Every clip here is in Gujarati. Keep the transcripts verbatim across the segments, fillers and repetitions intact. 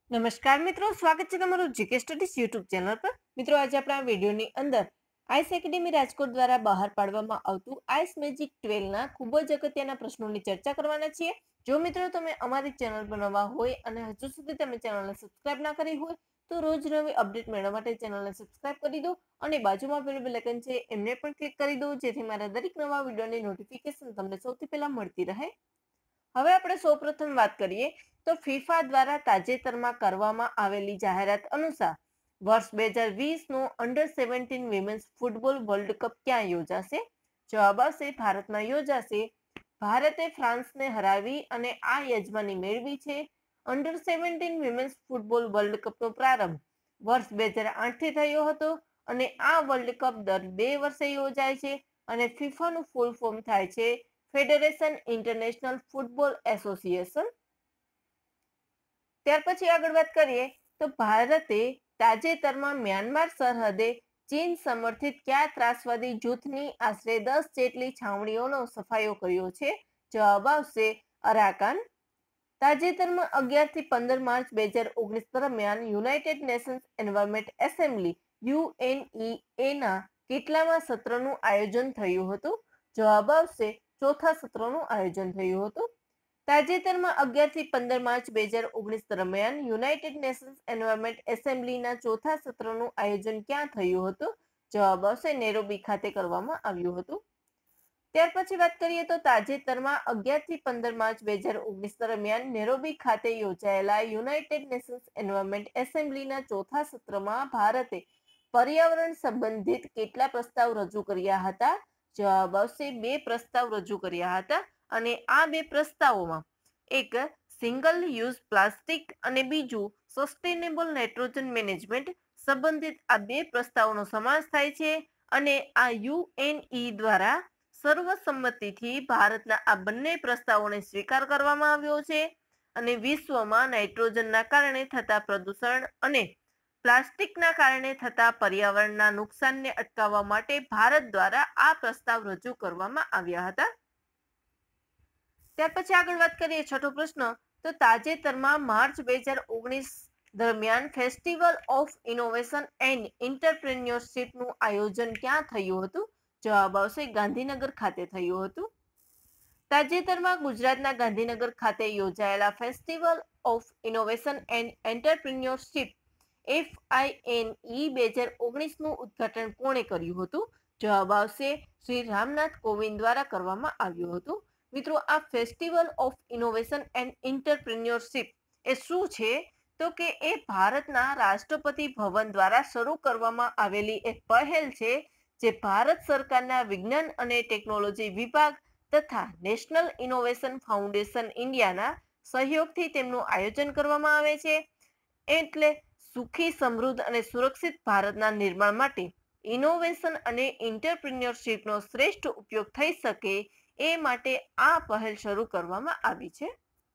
નમસ્કાર મિત્રો, સ્વાગત છે તમારું જીકે સ્ટડીઝ યુટ્યુબ ચેનલ પર। મિત્રો, આજે આપણે આ વિડીયોની અંદર આઈસ એકેડેમી રાજકોટ દ્વારા બહાર પાડવામાં આવતું આઈસ મેજિક ટ્વેલ્વ ના ખૂબ જ અગત્યના પ્રશ્નોની ચર્ચા કરવાના છીએ। જો મિત્રો તમે અમારી ચેનલ પર નવા હોય અને હજુ સુધી તમે ચેનલને સબસ્ક્રાઇબ ના કરી હોય તો રોજ નવી અપડેટ મેળવવા માટે ચેનલને સબસ્ક્રાઇબ કરી દો અને બાજુમાં પેલું બેલ આઇકન છે એમને પણ ક્લિક કરી દો, જેથી મારા દરેક નવા વિડીયોની નોટિફિકેશન તમને સૌથી પહેલા મળતી રહે। હવે આપણે સૌપ્રથમ વાત કરીએ તો ફીફા દ્વારા તાજેતરમાં કરવામાં આવેલી જાહેરાત અનુસાર વર્ષ બે હજાર વીસ નો under seventeen Women's Football World Cup ક્યાં યોજાશે? જવાબ આવશે ભારતમાં યોજાશે। ભારતે ફ્રાન્સને હરાવી અને આ યજમાની મેળવી છે। Under seventeen Women's Football World કપનો પ્રારંભ વર્ષ બે હજાર આઠ થી થયો હતો અને આ વર્લ્ડ કપ દર બે વર્ષે યોજાય છે અને ફીફાનું ફૂલ ફોર્મ થાય છે ફેડરેશન ઇન્ટરનેશનલ ફૂટબોલ એસોસિએશન। ત્યાર પછી આગળ વાત કરીએ તો ભારતે તાજેતરમાં મ્યાનમાર સરહદે ચીન સમર્થિત કયા ત્રાસવાદી જૂથની આશરે દસ જેટલી છાવણીઓનો સફાયો કર્યો છે? જવાબ આવશે અરાકાન। તાજેતરમાં અગિયાર થી પંદર માર્ચ બે હજાર ઓગણીસ દરમિયાન United Nations Environment Assembly UNE ના કેટલામાં સત્રનું આયોજન થયું હતું? જવાબ આવશે ચોથા સત્રનું આયોજન થયું હતું। તાજેતરમાં અગિયાર થી પંદર માર્ચ બે હજાર ઓગણીસ દરમિયાન યુનાઇટેડ નેશન્સ એન્વાયરમેન્ટ એસેમ્બલીના ચોથા સત્રનું આયોજન ક્યાં થયું હતું? જવાબ આવશે નેરોબી ખાતે કરવામાં આવ્યું હતું। ત્યાર પછી વાત કરીએ તો તાજેતરમાં અગિયાર થી પંદર માર્ચ બે હજાર ઓગણીસ દરમિયાન નેરોબી ખાતે યોજાયેલા યુનાઇટેડ નેશન્સ એન્વાયરમેન્ટ એસેમ્બલીના ચોથા સત્રમાં ભારતે પર્યાવરણ સંબંધિત કેટલા પ્રસ્તાવ રજૂ કર્યા હતા? જવાબ આવશે બે પ્રસ્તાવ રજૂ કર્યા હતા અને આ બે પ્રસ્તાવોમાં એક સિંગલ યુઝ પ્લાસ્ટિક અને બીજું સસ્ટેનેબલ નાઇટ્રોજન મેનેજમેન્ટ સંબંધિત આ બે પ્રસ્તાવોનો સમાવેશ થાય છે અને આ યુએનઈ દ્વારા સર્વસંમતિથી ભારતના આ બંને પ્રસ્તાવોને સ્વીકાર કરવામાં આવ્યો છે અને વિશ્વમાં નાઇટ્રોજનના કારણે થતા પ્રદૂષણ અને પ્લાસ્ટિકના કારણે થતા પર્યાવરણના નુકસાનને અટકાવવા માટે ભારત દ્વારા આ પ્રસ્તાવ રજૂ કરવામાં આવ્યા હતા। ત્યાર પછી આગળ વાત કરીએ છઠ્ઠો પ્રશ્ન તો તાજેતરમાં માર્ચ બે હજાર ઓગણીસ દરમિયાન ફેસ્ટિવલ ઓફ ઇનોવેશન એન્ડ એન્ટરપ્રેન્યોરશિપનું આયોજન ક્યાં થયું હતું? જવાબ આવશે ગાંધીનગર ખાતે થયું હતું। તાજેતરમાં ગુજરાતના ગાંધીનગર ખાતે યોજાયેલા Festival of Innovation and Entrepreneurship FINE બે હજાર ઓગણીસ નું ઉદ્ઘાટન કોણે કર્યું હતું? જવાબ આવશે શ્રી રામનાથ કોવિંદ દ્વારા કરવામાં આવ્યું હતું। મિત્રો, આ Festival of Innovation and Entrepreneurship એ શું છે તો કે એ ભારતના રાષ્ટ્રપતિ ભવન દ્વારા શરૂ કરવામાં આવેલી એક પહેલ છે જે ભારત સરકારના વિજ્ઞાન અને ટેકનોલોજી વિભાગ તથા નેશનલ ઇનોવેશન ફાઉન્ડેશન ઇન્ડિયાના સહયોગથી તેમનું આયોજન કરવામાં આવે છે। એટલે સુખી, સમૃદ્ધ અને સુરક્ષિત ભારતના નિર્માણ માટે ઇનોવેશન અને એન્ટરપ્રિન્યોરશિપનો શ્રેષ્ઠ ઉપયોગ થઈ શકે એ માટે આ પહેલ શરૂ કરવામાં આવી છે।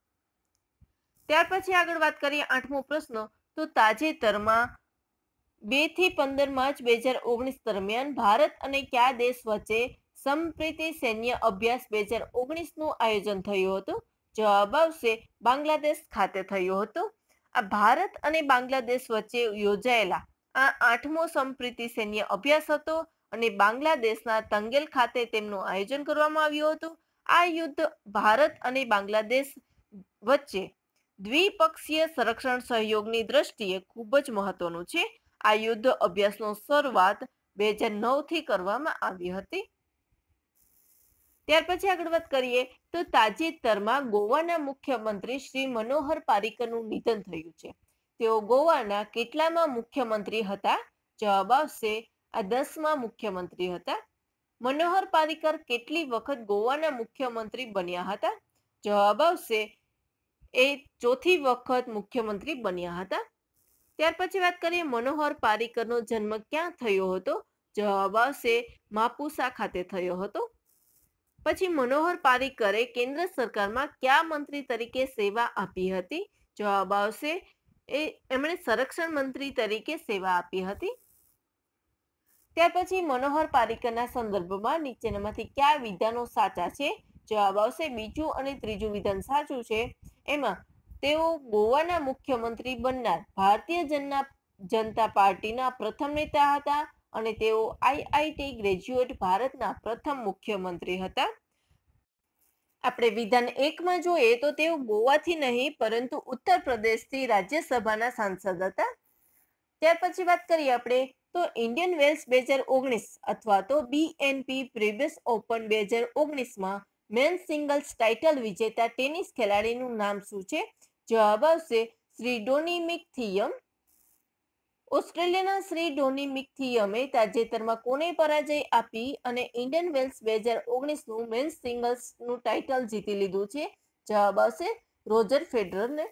ત્યાર પછી આગળ વાત કરીએ આઠમો પ્રશ્ન તો તાજેતરમાં બે થી પંદર માર્ચ બે હજાર ઓગણીસ દરમિયાન ભારત અને કયા દેશ વચ્ચે સંપ્રીતિ સૈન્ય અભ્યાસ બે હજાર ઓગણીસ નું આયોજન થયું હતું? જવાબ આવશે બાંગ્લાદેશ ખાતે થયું હતું। આ ભારત અને બાંગ્લાદેશ વચ્ચે યોજાયેલા આ આઠમો સંપ્રીતિ સૈન્ય અભ્યાસ હતો અને બાંગ્લાદેશના તંગેલ ખાતે તેમનું આયોજન કરવામાં આવ્યું હતું। આ યુદ્ધ ભારત અને બાંગ્લાદેશ વચ્ચે દ્વિપક્ષીય સંરક્ષણ સહયોગની દ્રષ્ટિએ ખૂબ જ મહત્વનું છે। આ યુદ્ધ અભ્યાસનો શરૂઆત બે હજાર નવ થી કરવામાં આવી હતી। ત્યાર પછી આગળ વાત કરીએ તો તાજેતરમાં ગોવાના મુખ્યમંત્રી શ્રી મનોહર પારીકરનું નિધન થયું છે। તેઓ ગોવાના કેટલામાં મુખ્યમંત્રી હતા? જવાબ આવશે આ દસમા મુખ્યમંત્રી હતા। મનોહર પારીકર કેટલી વખત ગોવાના મુખ્યમંત્રી બન્યા હતા? જવાબ આવશે એ ચોથી વખત મુખ્યમંત્રી બન્યા હતા। ત્યાર પછી વાત કરીએ મનોહર પારીકરનો જન્મ ક્યાં થયો હતો? જવાબ આવશે માપુસા ખાતે થયો હતો। પછી મનોહર પારીકરે કેન્દ્ર સરકારમાં કયા મંત્રી તરીકે સેવા આપી હતી? જવાબ આવશે એ એમણે સંરક્ષણ મંત્રી તરીકે સેવા આપી હતી। ત્યાર પછી મનોહર પારીકરના સંદર્ભમાં નીચેનામાંથી કયા વિધાનો સાચા છે? જવાબ આવશે બીજું અને ત્રીજું વિધાન સાચું છે। એમાં તેઓ ગોવાના મુખ્યમંત્રી બનનાર ભારતીય જનના જનતા પાર્ટીના પ્રથમ નેતા હતા અને તેઓ આઈઆઈટી ગ્રેજ્યુએટ ભારતના પ્રથમ મુખ્યમંત્રી હતા. આપણે વિધાન એકમાં જોઈએ તો તેઓ ગોવાથી નહીં પરંતુ ઉત્તર પ્રદેશથી રાજ્યસભાના સાંસદ હતા. ત્યાર પછી વાત કરીએ આપણે તો ઇન્ડિયન વેલ્સ બે હજાર ઓગણીસ અથવા તો બીએનપી પ્રીવિયસ ઓપન બે હજાર ઓગણીસમાં મેન સિંગલ્સ ટાઇટલ વિજેતા ટેનિસ ખેલાડીનું નામ શું છે? જવાબ આવશે શ્રી ડોમિનિક થિયમ. ઓસ્ટ્રેલિયાના શ્રી ડોમિનિક થિયમે તાજેતરમાં કોને પરાજય આપી અને ઇન્ડિયન વેલ્સ બે હજાર ઓગણીસનું મેન્સ સિંગલ્સનું ટાઇટલ જીતી લીધું છે? જવાબ આવશે રોજર ફેડરરને.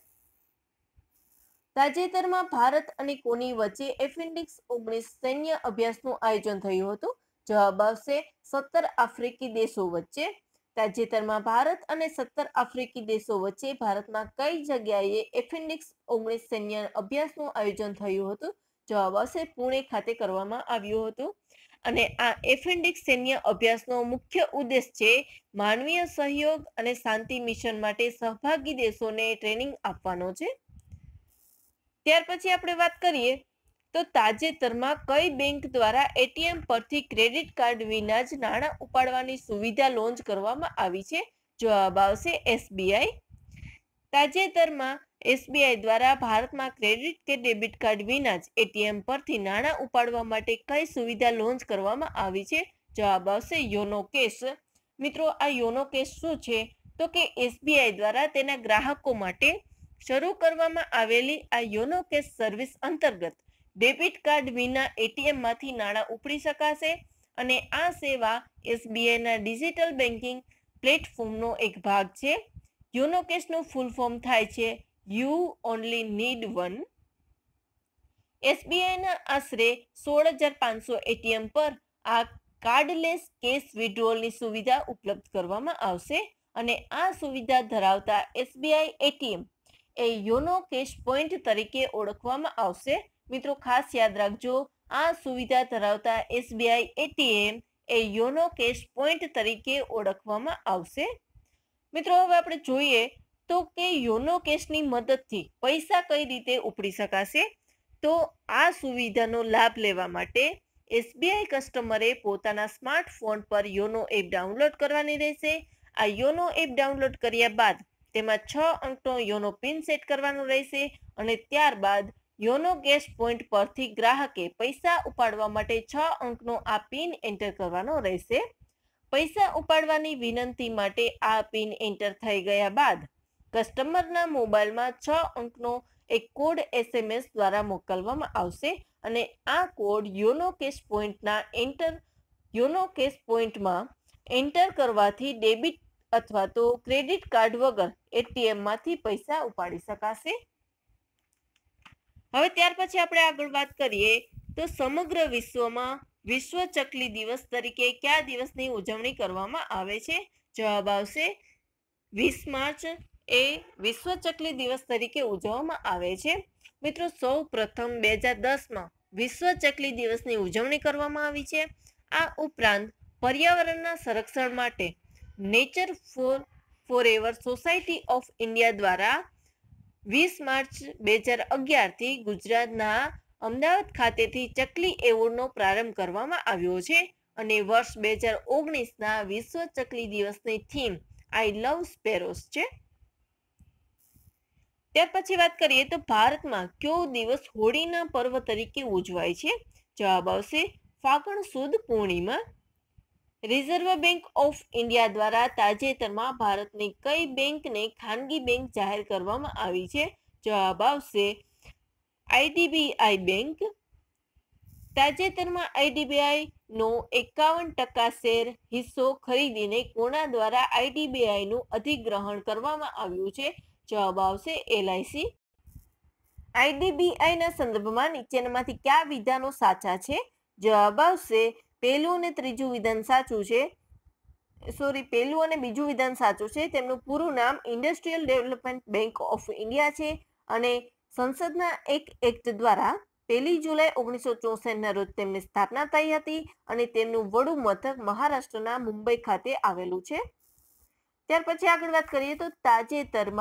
તાજેતરમાં ભારત અને કોની વચ્ચે એપેન્ડિક્સ ઓગણીસ સૈન્ય અભ્યાસનું આયોજન થયું હતું? જવાબ આવશે સત્તર આફ્રિકી દેશો વચ્ચે. તાજેતરમાં ભારત અને સત્તર આફ્રિકી દેશો વચ્ચે ભારતમાં કઈ જગ્યાએ એપેન્ડિક્સ ઓગણીસ સૈન્ય અભ્યાસનું આયોજન થયું હતું? જવાબ આવશે પુણે ખાતે કરવામાં આવ્યું હતું. અને આ એપેન્ડિક્સ સૈન્ય અભ્યાસનો મુખ્ય ઉદ્દેશ છે માનવીય સહયોગ અને શાંતિ મિશન માટે સહભાગી દેશોને ટ્રેનિંગ આપવાનો છે. ત્યાર પછી આપણે વાત કરીએ તો તાજેતરમાં કઈ બેંક દ્વારા એટીએમ પરથી ક્રેડિટ કાર્ડ વિના જ નાણાં ઉપાડવાની સુવિધા લોન્ચ કરવામાં આવી છે? જવાબ આવશે એસબીઆઈ. તાજેતરમાં એસબીઆઈ દ્વારા ભારતમાં ક્રેડિટ કે ડેબિટ કાર્ડ વિના જ એટીએમ પરથી નાણાં ઉપાડવા માટે કઈ સુવિધા લોન્ચ કરવામાં આવી છે? જવાબ આવશે યોનો કેશ. મિત્રો, આ યોનો કેશ શું છે? તો કે એસબીઆઈ દ્વારા તેના ગ્રાહકો માટે શરૂ કરવામાં આવેલી આ યોનો કેશ સર્વિસ અંતર્ગત ડેબિટ કાર્ડ વિના એટીએમમાંથી નાણાં ઉપડી શકાશે અને આ સેવા એસબીઆઈના ડિજિટલ બેન્કિંગ પ્લેટફોર્મનો એક ભાગ છે. યોનો કેશનું ફૂલ ફોર્મ થાય છે યુ ઓનલી નીડ વન. એસબીઆઈના આશરે સોળ હજાર પાંચસો એટીએમ પર આ કાર્ડલેસ કેશ વિડ્રોલની સુવિધા ઉપલબ્ધ કરવામાં આવશે અને આ સુવિધા ધરાવતા એસબીઆઈ એટીએમ એ યોનો કેશ પોઈન્ટ તરીકે ઓળખવામાં આવશે. મિત્રો, ખાસ યાદ રાખજો, આ સુવિધા ધરાવતા એસબીઆઈ એટીએમ એ યોનો કેશ પોઈન્ટ તરીકે ઓળખવામાં આવશે. મિત્રો, હવે આપણે જોઈએ તો કે યોનો કેશની મદદથી પૈસા કઈ રીતે ઉપડી શકાશે. તો આ સુવિધાનો લાભ લેવા માટે એસબીઆઈ કસ્ટમરે પોતાના સ્માર્ટફોન પર યોનો એપ ડાઉનલોડ કરવાની રહેશે. આ યોનો એપ ડાઉનલોડ કર્યા બાદ તેમાં છ અંકનો યોનો પિન સેટ કરવાનો રહેશે અને ત્યારબાદ યોનો કેશ પોઈન્ટ પરથી ગ્રાહકે પૈસા ઉપાડવા માટે છ અંકનો આ પિન એન્ટર કરવાનો રહેશે. પૈસા ઉપાડવાની વિનંતી માટે આ પિન એન્ટર થઈ ગયા બાદ કસ્ટમરના મોબાઈલમાં છ અંકનો એક કોડ એસએમએસ દ્વારા મોકલવામાં આવશે અને આ કોડ યોનો કેશ પોઈન્ટના એન્ટર યોનો કેશ પોઈન્ટમાં એન્ટર કરવાથી ડેબિટ અથવા તો ક્રેડિટ કાર્ડ વગર એટીએમમાંથી પૈસા ઉપાડી શકાશે. હવે ત્યાર પછી આપણે આગળ વાત કરીએ તો સમગ્ર વિશ્વમાં વિશ્વ ચકલી દિવસ તરીકે કયા દિવસની ઉજવણી કરવામાં આવે છે? જવાબ આવશે વીસ માર્ચ એ વિશ્વ ચકલી દિવસ તરીકે ઉજવવામાં આવે છે. મિત્રો, સૌ પ્રથમ બે હજાર દસમાં વિશ્વ ચકલી દિવસની ઉજવણી કરવામાં આવી છે. આ ઉપરાંત પર્યાવરણના સંરક્ષણ માટે Nature for Forever Society of India દ્વારા વીસ માર્ચ બે હજાર અગિયારથી ગુજરાતના અમદાવાદ ખાતેથી ચકલી એવોર્ડનો પ્રારંભ કરવામાં આવ્યો છે અને વર્ષ બે હજાર ઓગણીસના વિશ્વ ચકલી દિવસની થીમ આઈ લવ સ્પેરોસ છે. ત્યાર પછી વાત કરીએ તો ભારતમાં કયો દિવસ હોળીના પર્વ તરીકે ઉજવાય છે? જવાબ આવશે ફાગણ સુદ પૂર્ણિમા. રિઝર્વ બેંક ઓફ ઇન્ડિયા દ્વારા તાજેતરમાં ભારતની કઈ બેંકને ખાનગી બેંક જાહેર કરવામાં આવી છે? જવાબ આવશે આઈડીબીઆઈ બેંક. તાજેતરમાં આઈડીબીઆઈ નો એકાવન ટકા શેર હિસ્સો ખરીદીને કોના દ્વારા આઈડીબીઆઈ નું અધિગ્રહણ કરવામાં આવ્યું છે? જવાબ આવશે એલઆઈસી. આઈડીબીઆઈ ના સંદર્ભમાં નીચેનામાંથી કયા વિધાનો સાચા છે? જવાબ આવશે પહેલું અને ત્રીજું વિધાન સાચું છે. સોરી પહેલું અને બીજું વિધાન સાચું છે. તેમનું પૂરું નામ Industrial Development Bank of India છે અને સંસદના એક એક્ટ દ્વારા પહેલી જુલાઈ ઓગણીસો ચોસઠના રોજ તેમની સ્થાપના થઈ હતી અને તેમનું વડું મથક મહારાષ્ટ્રના મુંબઈ ખાતે આવેલું છે. ત્યાર પછી આગળ વાત કરીએ તો તાજેતરમાં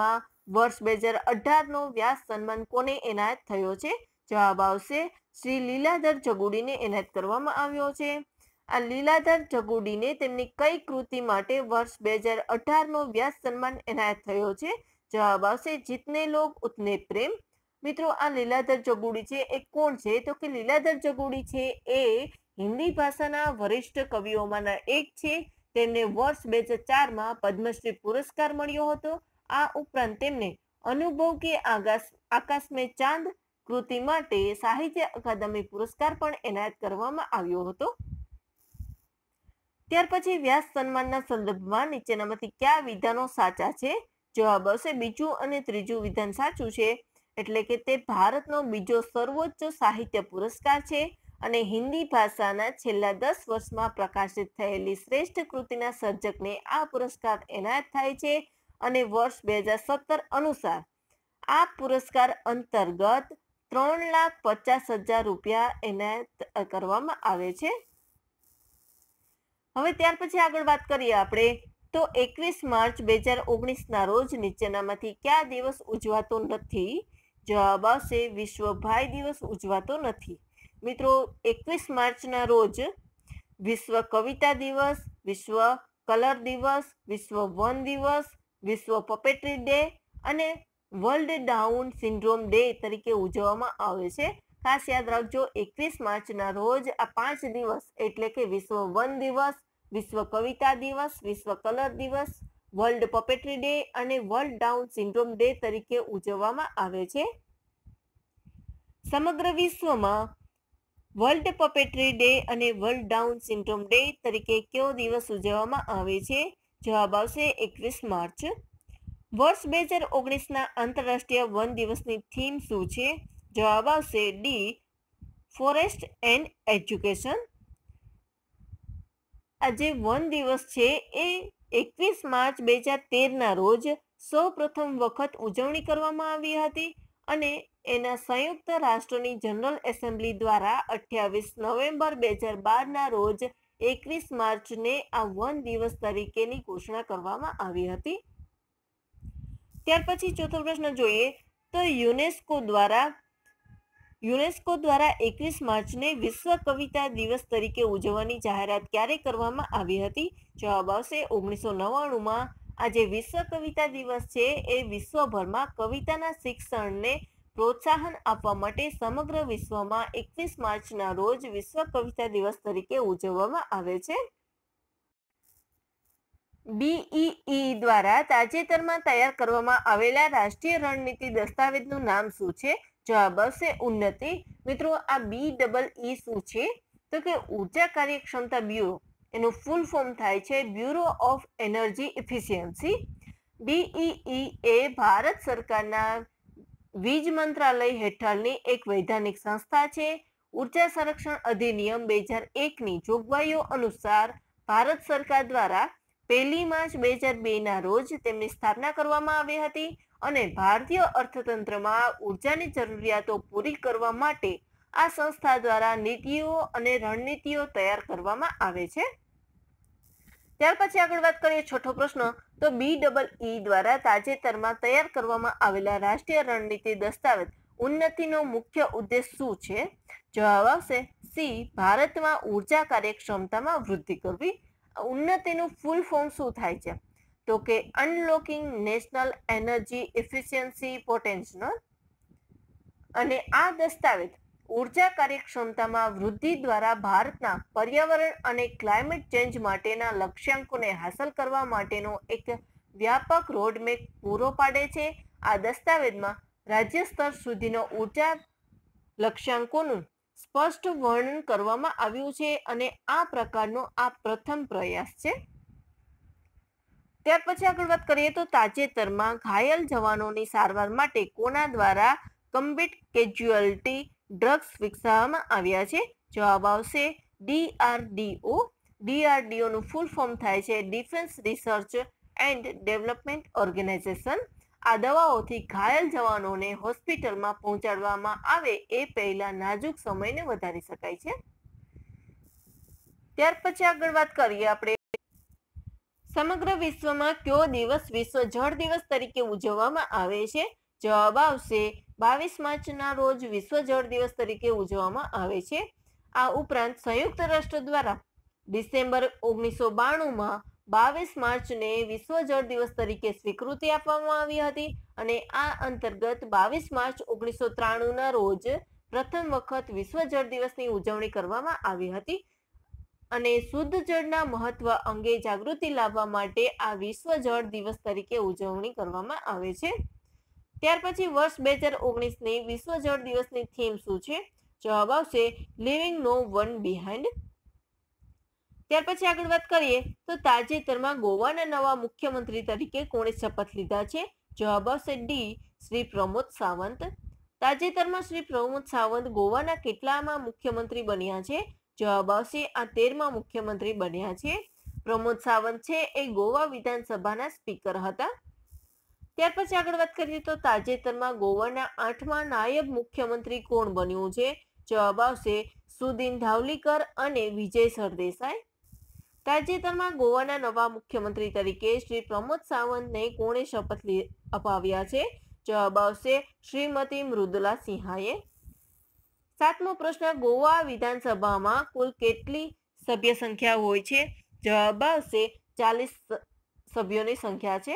વર્ષ બે હજાર અઢાર નો વ્યાસ સન્માન કોને એનાયત થયો છે? જવાબ આવશે શ્રી લીલાધર જગુડીને એનાયત કરવામાં આવ્યો છે. આ લીલાધર જગુડીને તેમની કઈ કૃતિ માટે વર્ષ બે હજાર અઢાર નો વ્યાસ સન્માન એનાયત થયો છે? જવાબ આવશે જીતને લોગ ઉતને પ્રેમ. મિત્રો, આ લીલાધર જગુડી છે એ કોણ છે? તો કે લીલાધર જગુડી છે એ હિન્દી ભાષાના વરિષ્ઠ કવિઓમાંના એક છે. તેમને વર્ષ બે હજાર ચારમાં પદ્મશ્રી પુરસ્કાર મળ્યો હતો. આ ઉપરાંત તેમને અનુભવ કે આકાશ આકાશ મેં ચાંદ કૃતિ માટે સાહિત્ય અકાદમી પુરસ્કાર પણ એનાયત કરવામાં આવ્યો હતો. ત્યાર પછી વ્યાસ સન્માનના સંદર્ભમાં નીચેનામાંથી કયા વિધાનો સાચા છે? જવાબ આવશે બીજું અને ત્રીજું વિધાન સાચું છે. એટલે કે તે ભારતનો બીજો સર્વોચ્ચ સાહિત્ય પુરસ્કાર છે અને હિન્દી ભાષાના છેલ્લા દસ વર્ષમાં પ્રકાશિત થયેલી શ્રેષ્ઠ કૃતિના સર્જકને આ પુરસ્કાર એનાયત થાય છે અને વર્ષ બે હજાર સત્તર અનુસાર આ પુરસ્કાર અંતર્ગત ત્રણ લાખ પચાસ હજાર રૂપિયા એનાયત કરવામાં આવે છે. હવે ત્યાર પછી આગળ વાત કરીએ આપણે તો એકવીસ માર્ચ બે હજાર ઓગણીસ ના રોજ નીચેનામાંથી કયા દિવસ ઉજવાતો નથી? જવાબ આવશે વિશ્વ ભાઈ દિવસ ઉજવાતો નથી. મિત્રો, એકવીસ માર્ચના રોજ વિશ્વ કવિતા દિવસ, વિશ્વ કલર દિવસ, વિશ્વ વન દિવસ, વિશ્વ પપેટ્રી ડે અને વર્લ્ડ ડાઉન સિન્ડ્રોમ ડે તરીકે ઉજવવામાં આવે છે. ખાસ યાદ રાખજો, એકવીસ માર્ચના રોજ આ પાંચ દિવસ એટલે કે વિશ્વ વન દિવસ, વિશ્વ કવિતા દિવસ, વિશ્વ કલર દિવસ, વર્લ્ડ પપેટ્રી ડે અને વર્લ્ડ ડાઉન સિન્ડ્રોમ ડે તરીકે ઉજવવામાં આવે છે. સમગ્ર વિશ્વમાં વર્લ્ડ પપેટ્રી ડે અને વર્લ્ડ ડાઉન સિન્ડ્રોમ ડે તરીકે કયો દિવસ ઉજવવામાં આવે છે? જવાબ આવશે એકવીસ માર્ચ. વર્ષ બે હજાર ઓગણીસના આંતરરાષ્ટ્રીય વન દિવસની થીમ શું છે? જવાબ આવશે ડી ફોરેસ્ટ એન્ડ એજ્યુકેશન. આજે વન દિવસ છે એ એકવીસ માર્ચ બે હજાર તેરના રોજ સૌ પ્રથમ વખત ઉજવણી કરવામાં આવી હતી અને એના સંયુક્ત રાષ્ટ્રની જનરલ એસેમ્બલી દ્વારા અઠ્યાવીસ નવેમ્બર બે હજાર બારના રોજ એકવીસ માર્ચને આ વન દિવસ તરીકેની ઘોષણા કરવામાં આવી હતી. ત્યાર પછી ચોથો પ્રશ્ન જોઈએ તો યુનેસ્કો દ્વારા યુનેસ્કો દ્વારા એકવીસ માર્ચને વિશ્વ કવિતા દિવસ તરીકે ઉજવવાની જાહેરાત ક્યારે કરવામાં આવી હતી? જવાબ આવશે ઓગણીસો નવ્વાણુંમાં. આજે વિશ્વ કવિતા દિવસ છે એ વિશ્વભરમાં કવિતાના શિક્ષણને પ્રોત્સાહન આપવા માટે સમગ્ર વિશ્વમાં એકવીસ માર્ચના રોજ વિશ્વ કવિતા દિવસ તરીકે ઉજવવામાં આવે છે. બીઈઈ દ્વારા તાજેતરમાં તૈયાર કરવામાં આવેલા રાષ્ટ્રીય રણનીતિ દસ્તાવેજનું નામ શું છે? જવાબ આવશે ઉન્નતિ. મિત્રો, આ બી ડબલ ઈ શું છે? તો કે ઉર્જા કાર્યક્ષમતા બ્યુરો. એનું ફૂલ ફોર્મ થાય છે Bureau of Energy Efficiency. BEE એ ભારત સરકારના વીજ મંત્રાલય હેઠળની એક વૈધાનિક સંસ્થા છે. ઉર્જા સંરક્ષણ અધિનિયમ બે હજાર એકની જોગવાઈઓ અનુસાર ભારત સરકાર દ્વારા પહેલી માર્ચ બે હજાર બે ના રોજ તેમની સ્થાપના કરવામાં આવી હતી અને ભારતીય અર્થતંત્રમાં ઉર્જાની જરૂરિયાતો પૂરી કરવા માટે આ સંસ્થા દ્વારા નીતિઓ અને રણનીતિઓ તૈયાર કરવામાં આવે છે. ત્યાર પછી આગળ વાત કરીએ છઠ્ઠો પ્રશ્ન તો બી ડબલ ઈ દ્વારા તાજેતરમાં તૈયાર કરવામાં આવેલા રાષ્ટ્રીય રણનીતિ દસ્તાવેજ ઉન્નતિનો મુખ્ય ઉદ્દેશ શું છે? જવાબ આવશે સી ભારતમાં ઉર્જા કાર્યક્ષમતામાં વૃદ્ધિ કરવી. ઉન્નતિનું ફૂલ ફોર્મ શું થાય છે? તો કે Unlocking National Energy Efficiency Potential. અને આ દસ્તાવેજ ઉર્જા કાર્યક્ષમતામાં વૃદ્ધિ દ્વારા ભારતના પર્યાવરણ અને ક્લાઇમેટ ચેન્જ માટેના લક્ષ્યાંકોને હાંસલ કરવા માટેનો એક વ્યાપક રોડમેપ પૂરો પાડે છે. આ દસ્તાવેજમાં રાજ્ય સ્તર સુધીનો ઉર્જા લક્ષ્યાંકોનું સ્પષ્ટ વર્ણન કરવામાં આવ્યું છે અને આ પ્રકારનો આ પ્રથમ પ્રયાસ છે. ત્યાર પછી આગળ વાત કરીએ તો તાજેતરમાં ઘાયલ જવાનોની સારવાર માટે કોના દ્વારા કમ્બેટ કેઝ્યુઅલ્ટી ડ્રગ્સ વિકસાવવામાં આવ્યા છે? જવાબ આવશે ડીઆરડીઓ. ડીઆરડીઓનું ફૂલ ફોર્મ થાય છે Defence Research and Development Organisation. આ દવાઓથી ઘાયલ જવાનોને હોસ્પિટલમાં પહોંચાડવામાં આવે એ પહેલા નાજુક સમયને વધારી શકાય છે. ત્યાર પછી આગળ વાત કરીએ આપણે સમગ્ર વિશ્વમાં કયો દિવસ વિશ્વ જળ દિવસ તરીકે ઉજવવામાં આવે છે? જવાબ આવશે બાવીસ માર્ચના રોજ વિશ્વ જળ દિવસ તરીકે ઉજવવામાં આવે છે. આ ઉપરાંત સંયુક્ત રાષ્ટ્ર દ્વારા ડિસેમ્બર ઓગણીસો બાણુંમાં બાવીસ માર્ચને વિશ્વ જળ દિવસ તરીકે સ્વીકૃતિ આપવામાં આવી હતી અને આ અંતર્ગત બાવીસ માર્ચ ઓગણીસો ત્રાણુંના રોજ પ્રથમ વખત વિશ્વ જળ દિવસની ઉજવણી કરવામાં આવી હતી અને શુદ્ધ જળના મહત્વ અંગે જાગૃતિ લાવવા માટે આ વિશ્વ જળ દિવસ તરીકે ઉજવણી કરવામાં આવે છે. ત્યાર પછી વર્ષ બે હજાર ઓગણીસની વિશ્વ જળ દિવસની થીમ શું છે? જવાબ આવશે લિવિંગ નો વન બિહાઇન્ડ. ત્યાર પછી આગળ વાત કરીએ તો તાજેતરમાં ગોવાના નવા મુખ્યમંત્રી તરીકે કોણે શપથ લીધા છે? જવાબ આવશે ડી શ્રી પ્રમોદ સાવંત. તાજેતરમાં શ્રી પ્રમોદ સાવંત ગોવાના કેટલામાં મુખ્યમંત્રી બન્યા છે? જવાબ આવશે આ તેરમા મુખ્યમંત્રી બન્યા છે. પ્રમોદ સાવંત છે એ ગોવા વિધાનસભાના સ્પીકર હતા. ત્યાર પછી આગળ વાત કરીએ તો તાજેતરમાં ગોવાના આઠમા નાયબ મુખ્યમંત્રી કોણ બન્યું છે? જવાબ આવશે સુદીન ધાવલીકર અને વિજય સરદેસાઈ. તાજેતરમાં ગોવાના નવા મુખ્યમંત્રી તરીકે શ્રી પ્રમોદ સાવંતને કોણે શપથ અપાવ્યા છે? જવાબ આવશે શ્રીમતી મૃદુલા સિંહાએ. સાતમો પ્રશ્ન, ગોવા વિધાનસભામાં કુલ કેટલી સભ્ય સંખ્યા હોય છે? જવાબ આવશે ચાલીસ સભ્યોની સંખ્યા છે.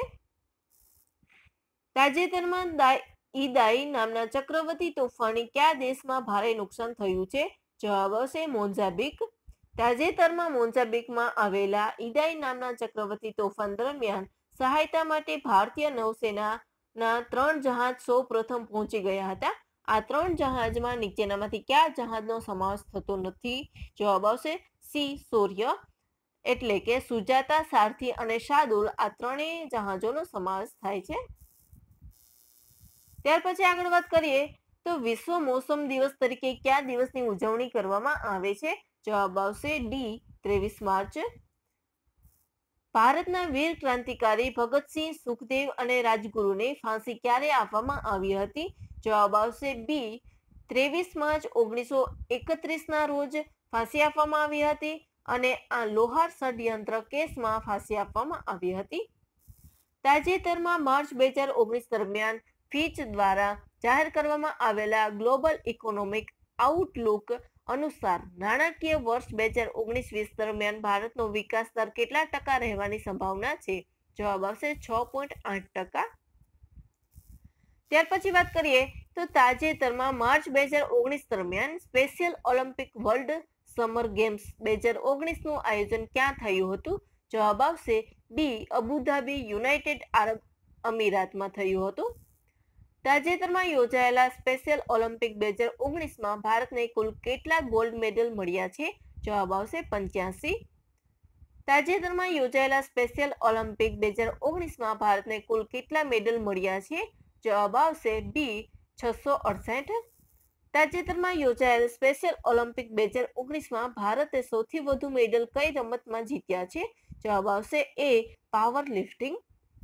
તાજેતરમાં ઈદાઈ નામના ચક્રવર્તી તોફાની કયા દેશમાં ભારે નુકસાન થયું છે? જવાબ આવશે મોઝામ્બિક. તાજેતરમાં મોઝામ્બિકમાં આવેલા ઈદાઈ નામના ચક્રવર્તી તોફાન દરમિયાન સહાયતા માટે ભારતીય નૌસેનાના ત્રણ જહાજ સૌ પ્રથમ પહોંચી ગયા હતા. આ ત્રણ જહાજમાં નીચેનામાંથી કયા જહાજનો સમાવેશ થતો નથી? જવાબ આવશે સી શૌર્ય, એટલે કે સુજાતા, સારથી અને શાર્દુલ આ ત્રણેય જહાજોનો સમાવેશ થાય છે. ત્યાર પછી આગળ વાત કરીએ તો વિશ્વ મોસમ દિવસ તરીકે કયા દિવસની ઉજવણી કરવામાં આવે છે? જવાબ આવશે ડી ત્રેવીસ માર્ચ. ભારતના વીર ક્રાંતિકારી ભગતસિંહ, સુખદેવ અને રાજગુરુને ફાંસી ક્યારે આપવામાં આવી હતી? જવાબ આવશે બી ત્રેવીસ માર્ચ ઓગણીસો એકત્રીસ ના રોજ ફાંસી આપવામાં આવી હતી અને આ લોહાર ષડયંત્ર કેસમાં ફાંસી આપવામાં આવી હતી. તાજેતરમાં માર્ચ બે હજાર ઓગણીસ દરમિયાન ફિચ દ્વારા જાહેર કરવામાં આવેલા ગ્લોબલ ઇકોનોમિક આઉટલુક અનુસાર નાણાકીય વર્ષ બે હજાર ઓગણીસ વીસ દરમિયાન ભારતનો વિકાસ દર કેટલા ટકા રહેવાની સંભાવના છે? જવાબ આવશે છ પોઈન્ટ આઠ ટકા. ત્યાર પછી વાત કરીએ તો તાજેતરમાં માર્ચ બે હજાર ઓગણીસ દરમિયાન Special Olympic World Summer Games બે હજાર ઓગણીસ નું આયોજન ક્યાં થયું હતું? જવાબ આવશે ડી અબુધાબી, યુનાઇટેડ આરબ અમીરાતમાં થયું હતું. તાજેતરમાં યોજાયેલા સ્પેશિયલ ઓલિમ્પિક બે હજાર ઓગણીસમાં ભારતને કુલ કેટલા ગોલ્ડ મેડલ મળ્યા છે? જવાબ આવશે પંચ્યાસી. તાજેતરમાં યોજાયેલા સ્પેશિયલ ઓલિમ્પિક બે હજાર ઓગણીસમાં ભારતને કુલ કેટલા મેડલ મળ્યા છે? જવાબ આવશે બી છસો અડસઠ. તાજેતરમાં યોજાયેલ સ્પેશિયલ ઓલિમ્પિક બે હજાર ઓગણીસમાં ભારતે સૌથી વધુ મેડલ કઈ રમતમાં જીત્યા છે? જવાબ આવશે એ પાવર લિફ્ટિંગ.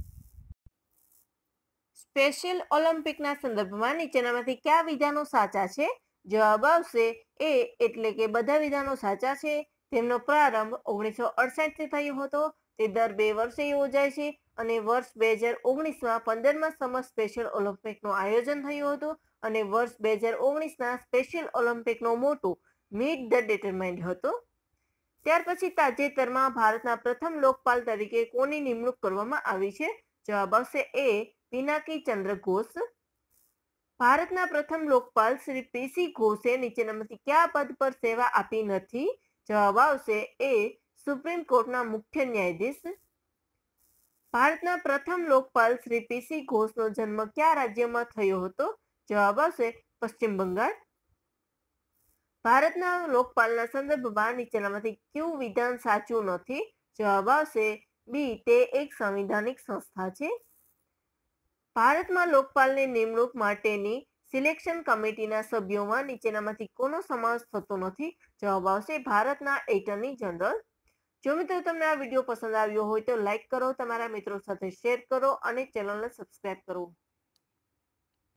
સ્પેશિયલ ઓલિમ્પિકના સંદર્ભમાં નીચેનામાંથી કયા વિધાનો સાચા છે? જવાબ આવશે એ એટલે કે બધા વિધાનો સાચા છે. તેમનો પ્રારંભ ઓગણીસો અડસઠ થી થયો હતો. તે દર બે વર્ષે યોજાય છે અને વર્ષ બે હજાર ઓગણીસમાં પંદરમા સમર સ્પેશિયલ ઓલિમ્પિકનું આયોજન થયું હતું અને વર્ષ બે હજાર ઓગણીસના સ્પેશિયલ ઓલિમ્પિકનો મોટો મીટ ધ ડિટરમાઇન્ડ હતો. ત્યાર પછી તાજેતરમાં ભારતના પ્રથમ લોકપાલ તરીકે કોની નિમણૂક કરવામાં આવી છે? જવાબ આવશે એ પિનાકી ચંદ્ર ઘોષ. ભારતના પ્રથમ લોકપાલ શ્રી પીસી ઘોષે નીચેનામાંથી કયા પદ પર સેવા આપી નથી? જવાબ આવશે એ સુપ્રીમ કોર્ટના મુખ્ય ન્યાયાધીશ. ભારતના પ્રથમ લોકપાલ શ્રી પીસી ઘોષનો જન્મ કયા રાજ્યમાં થયો હતો? જવાબ આવશે પશ્ચિમ બંગાળ. ભારતના લોકપાલના સંદર્ભમાં નીચેનામાંથી કયું વિધાન સાચું નથી? જવાબ આવશે બી તે એક સંવિધાનિક સંસ્થા છે. ભારતમાં લોકપાલની નિમણૂક માટેની સિલેક્શન કમિટીના સભ્યોમાં નીચેનામાંથી કોનો સમાવેશ થતો નથી? જવાબ આવશે ભારતના એટર્ની જનરલ. જો મિત્રો તમને આ વિડીયો પસંદ આવ્યો હોય તો લાઈક કરો, તમારા મિત્રો સાથે શેર કરો અને ચેનલને સબસ્ક્રાઇબ કરો.